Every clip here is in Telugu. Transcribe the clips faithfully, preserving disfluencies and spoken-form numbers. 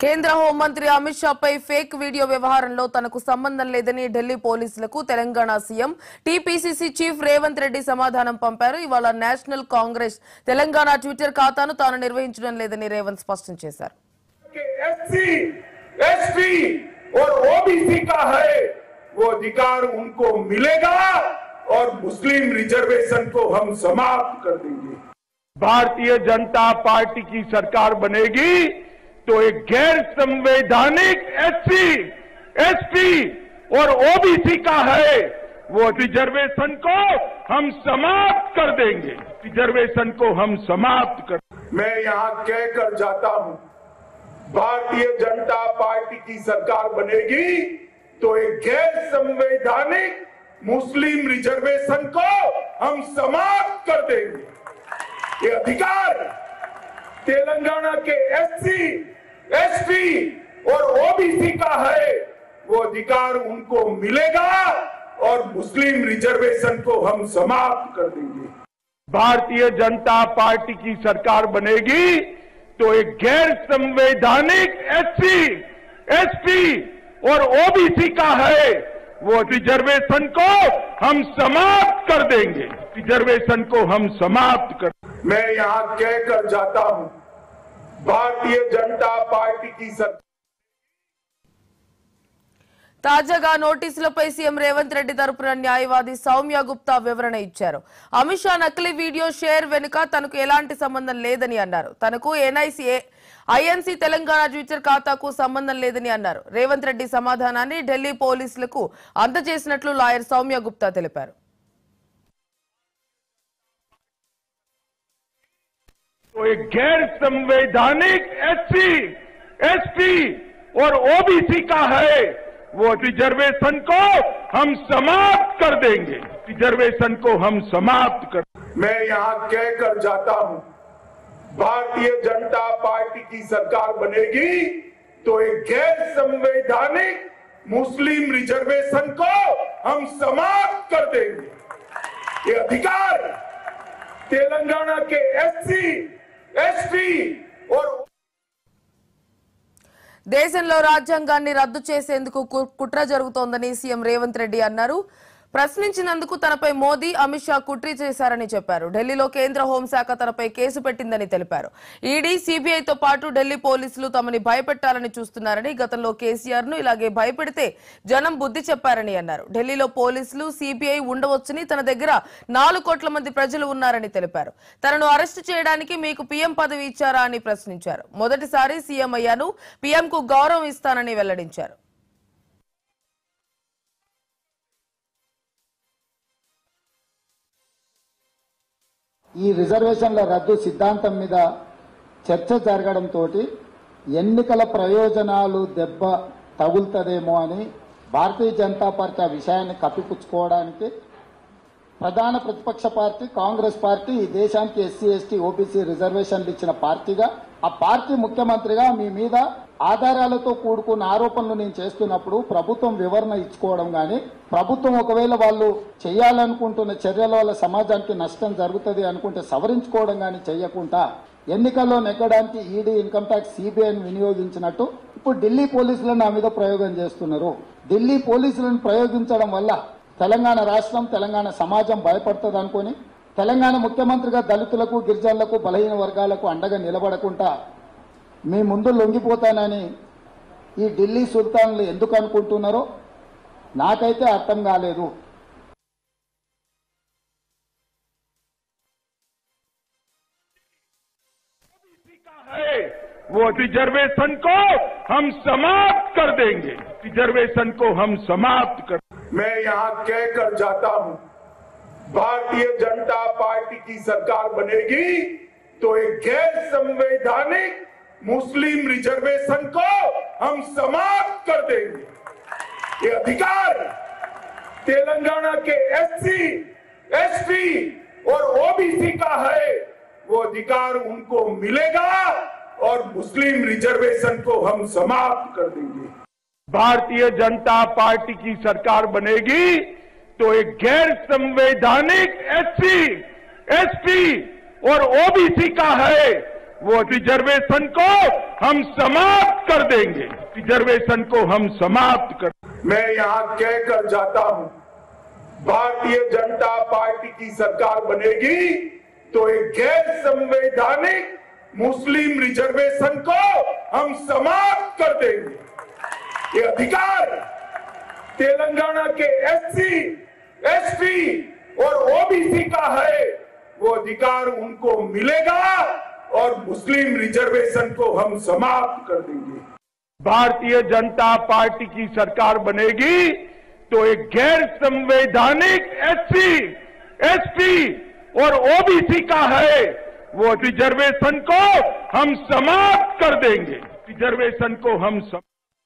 కేంద్ర హోంమంత్రి అమిత్ షా పై ఫేక్ వీడియో వ్యవహారంలో తనకు సంబంధం లేదని ఢిల్లీ పోలీసులకు Telangana CM TPCC chief Revanth Reddy సమాధానం పంపారు. ఇవాళ నేషనల్ కాంగ్రెస్ తెలంగాణ ట్విట్టర్ ఖాతాను తాను నిర్వహించడం లేదని రేవంత్ స్పష్టం చేశారు. एससी, एसटी और ओबीसी का है वो अधिकार उनको मिलेगा और मुस्लिम रिजर्वेशन को हम समाप्त कर देंगे। भारतीय जनता पार्टी की सरकार बनेगी तो एक गैर संवैधानिक एससी, एसटी और ओबीसी का है वो रिजर्वेशन को हम समाप्त कर देंगे। रिजर्वेशन को हम समाप्त कर मैं यहां कहकर जाता हूं, भारतीय जनता पार्टी की सरकार बनेगी तो एक गैर संवैधानिक मुस्लिम रिजर्वेशन को हम समाप्त कर देंगे। ये अधिकार तेलंगाना के एससी, एसटी और ओबीसी का है वो अधिकार उनको मिलेगा और मुस्लिम रिजर्वेशन को हम समाप्त कर देंगे। भारतीय जनता पार्टी की सरकार बनेगी तो एक गैर संवैधानिक एससी, एसटी और ओबीसी का है वो रिजर्वेशन को हम समाप्त कर देंगे। रिजर्वेशन को हम समाप्त कर मैं यहां कहकर जाता हूं, भारतीय जनता पार्टी की सरकार తాజాగా నోటీసులపై సీఎం రేవంత్ రెడ్డి తరపున న్యాయవాది సౌమ్య గుప్తా వివరణ ఇచ్చారు. అమిత్ షా నకిలీ వీడియో షేర్ వెనుక తనకు ఎలాంటి సంబంధం లేదని అన్నారు. తనకు ఎన్ఐసీ ఐఎన్సీ తెలంగాణ ట్విట్టర్ ఖాతాకు సంబంధం లేదని అన్నారు. రేవంత్ రెడ్డి సమాధానాన్ని ఢిల్లీ పోలీసులకు అందజేసినట్లు లాయర్ సౌమ్య గుప్తా తెలిపారు. एक गैर संवैधानिक एससी, एसटी और ओबीसी का है वो रिजर्वेशन को हम समाप्त कर देंगे। रिजर्वेशन को हम समाप्त कर मैं यहां कहकर जाता हूं, भारतीय जनता पार्टी की सरकार बनेगी तो एक गैर संवैधानिक मुस्लिम रिजर्वेशन को हम समाप्त कर देंगे। ये अधिकार तेलंगाना के एससी, एसटी और దేశంలో రాజ్యాంగాన్ని రద్దు చేసేందుకు కుట్ర జరుగుతోందని సీఎం రేవంత్ రెడ్డి అన్నారు. ప్రశ్నించినందుకు తనపై మోదీ, అమిత్ షా కుట్ర చేశారని చెప్పారు. ఢిల్లీలో కేంద్ర హోంశాఖ తనపై కేసు పెట్టిందని తెలిపారు. ఈడీ, సీబీఐతో పాటు ఢిల్లీ పోలీసులు తమని భయపెట్టాలని చూస్తున్నారని, గతంలో కేసీఆర్ ను ఇలాగే భయపెడితే జనం బుద్ధి చెప్పారని అన్నారు. ఢిల్లీలో పోలీసులు, సీబీఐ ఉండవచ్చని, తన దగ్గర నాలుగు కోట్ల మంది ప్రజలు ఉన్నారని తెలిపారు. తనను అరెస్టు చేయడానికి మీకు పీఎం పదవి ఇచ్చారా అని ప్రశ్నించారు. మొదటిసారి సీఎం అయ్యాను, పీఎంకు గౌరవం ఇస్తానని వెల్లడించారు. ఈ రిజర్వేషన్ల రద్దు సిద్ధాంతం మీద చర్చ జరగడంతో ఎన్నికల ప్రయోజనాలు దెబ్బ తగులుతుందేమో అని భారతీయ జనతా పార్టీ ఆ విషయాన్ని కప్పిపుచ్చుకోవడానికి ప్రధాన ప్రతిపక్ష పార్టీ కాంగ్రెస్ పార్టీ ఈ దేశానికి ఎస్సీ, ఎస్టీ, ఓబీసీ రిజర్వేషన్లు ఇచ్చిన పార్టీగా, ఆ పార్టీ ముఖ్యమంత్రిగా మీ మీద ఆధారాలతో కూడుకున్న ఆరోపణలు నేను చేస్తున్నప్పుడు ప్రభుత్వం వివరణ ఇచ్చుకోవడం గాని, ప్రభుత్వం ఒకవేళ వాళ్ళు చేయాలనుకుంటున్న చర్యల వల్ల సమాజానికి నష్టం జరుగుతుంది అనుకుంటే సవరించుకోవడం గాని చేయకుండా ఎన్నికల్లో నెగ్గడానికి ఈడీ, ఇన్కమ్ ట్యాక్స్, సిబిఐని వినియోగించినట్టు ఇప్పుడు ఢిల్లీ పోలీసులను నా మీద ప్రయోగం చేస్తున్నారు. ఢిల్లీ పోలీసులను ప్రయోగించడం వల్ల తెలంగాణ రాష్ట్రం, తెలంగాణ సమాజం భయపడుతుంది అనుకుని తెలంగాణ ముఖ్యమంత్రిగా దళితులకు, గిరిజనులకు, బలహీన వర్గాలకు అండగా నిలబడకుండా మీ ముందు లొంగిపోతానని ఈ ఢిల్లీ సుల్తాన్లు ఎందుకు అనుకుంటున్నారో నాకైతే అర్థం కాలేదు. वो रिजर्वेशन को हम समाप्त कर देंगे। रिजर्वेशन को हम समाप्त कर मैं यहां कहकर जाता हूं, भारतीय जनता पार्टी की सरकार बनेगी तो एक गैर संवैधानिक मुस्लिम रिजर्वेशन को हम समाप्त कर देंगे। ये अधिकार तेलंगाना के एससी, एसटी और ओबीसी का है वो अधिकार उनको मिलेगा और मुस्लिम रिजर्वेशन को हम समाप्त कर देंगे। भारतीय जनता पार्टी की सरकार बनेगी तो एक गैर संवैधानिक एससी, एसटी और ओबीसी का है वो रिजर्वेशन को हम समाप्त कर देंगे। रिजर्वेशन को हम समाप्त कर मैं यहाँ कहकर जाता हूँ, भारतीय जनता पार्टी की सरकार बनेगी तो एक गैर संवैधानिक मुस्लिम रिजर्वेशन को हम समाप्त कर देंगे। ये अधिकार तेलंगाना के एससी, एसटी और ओबीसी का है, वो अधिकार उनको मिलेगा और मुस्लिम रिजर्वेशन को हम समाप्त कर देंगे। भारतीय जनता पार्टी की सरकार बनेगी तो एक गैर संवैधानिक एससी, एसटी और ओबीसी का है, वो रिजर्वेशन को हम समाप्त कर देंगे। रिजर्वेशन को हम सम...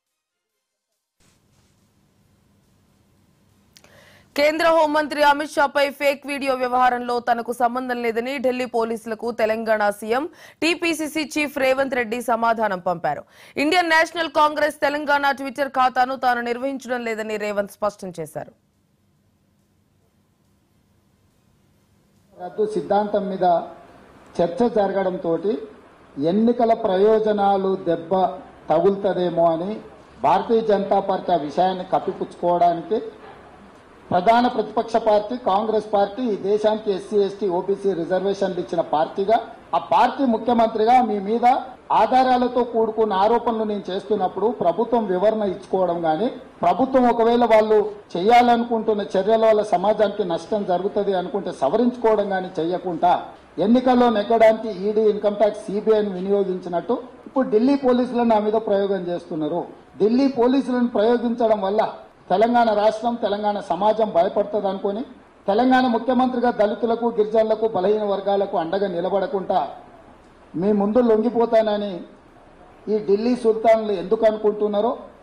కేంద్ర హోంమంత్రి అమిత్ షాపై ఫేక్ వీడియో వ్యవహారంలో తనకు సంబంధం లేదని ఢిల్లీ పోలీసులకు Telangana CM TPCC chief Revanth Reddy సమాధానం పంపారు. Indian National Congress Telangana Twitter ఖాతాను తాను నిర్వహించడం లేదని రేవంత్ స్పష్టం చేశారు. రద్దు సిద్ధాంతం మీద చర్చ జరగడంతో ఎన్నికల ప్రయోజనాలు దెబ్బ తగులుతదేమో అని భారతీయ జనతా పార్టీ ఆ విషయాన్ని కప్పిపుచ్చుకోవడానికి ప్రధాన ప్రతిపక్ష పార్టీ కాంగ్రెస్ పార్టీ ఈ దేశానికి ఎస్సీ, ఎస్టీ, ఓబీసీ రిజర్వేషన్లు ఇచ్చిన పార్టీగా ఆ పార్టీ ముఖ్యమంత్రిగా మీ మీద ఆధారాలతో కూడుకున్న ఆరోపణలు నేను చేస్తున్నప్పుడు ప్రభుత్వం వివరణ ఇచ్చుకోవడం గాని, ప్రభుత్వం ఒకవేళ వాళ్ళు చేయాలనుకుంటున్న చర్యల వల్ల సమాజానికి నష్టం జరుగుతుంది అనుకుంటే సవరించుకోవడం గాని చేయకుండా ఎన్నికల్లో నెగ్గడానికి ఈడీ, ఇన్కమ్ ట్యాక్స్, సిబిఐని వినియోగించినట్టు ఇప్పుడు ఢిల్లీ పోలీసులను నా మీద ప్రయోగం చేస్తున్నారు. ఢిల్లీ పోలీసులను ప్రయోగించడం వల్ల తెలంగాణ రాష్ట్రం, తెలంగాణ సమాజం భయపడుతుంది అనుకుని తెలంగాణ ముఖ్యమంత్రిగా దళితులకు, గిరిజనులకు, బలహీన వర్గాలకు అండగా నిలబడకుండా మీ ముందు లొంగిపోతానని ఈ ఢిల్లీ సుల్తాన్లు ఎందుకు అనుకుంటున్నారో